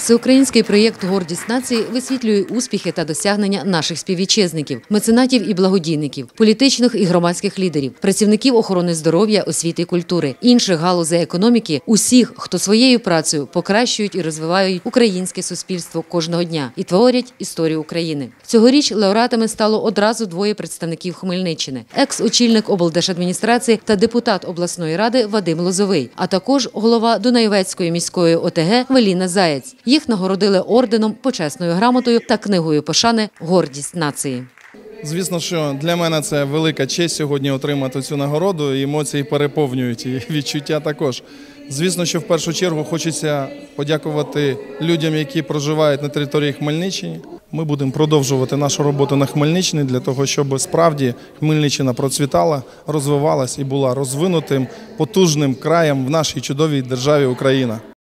Всеукраїнський проєкт «Гордість нації» висвітлює успіхи та досягнення наших співвітчизників, меценатів і благодійників, політичних і громадських лідерів, працівників охорони здоров'я, освіти і культури, інших галузей економіки, усіх, хто своєю працею покращують і розвивають українське суспільство кожного дня і творять історію України. Цьогоріч лауреатами стало одразу двоє представників Хмельниччини – екс-очільник облдержадміністрації та депутат обласної ради Вадим Лозовий, а також голова Дунаєвецької міської ОТГ Веліна Заєць. Їх нагородили орденом, почесною грамотою та книгою пошани «Гордість нації». Звісно, що для мене це велика честь сьогодні отримати цю нагороду, і емоції переповнюють, і відчуття також. Звісно, що в першу чергу хочеться подякувати людям, які проживають на території Хмельниччини. Ми будемо продовжувати нашу роботу на Хмельниччині для того, щоб справді Хмельниччина процвітала, розвивалась і була розвинутим, потужним краєм в нашій чудовій державі Україна.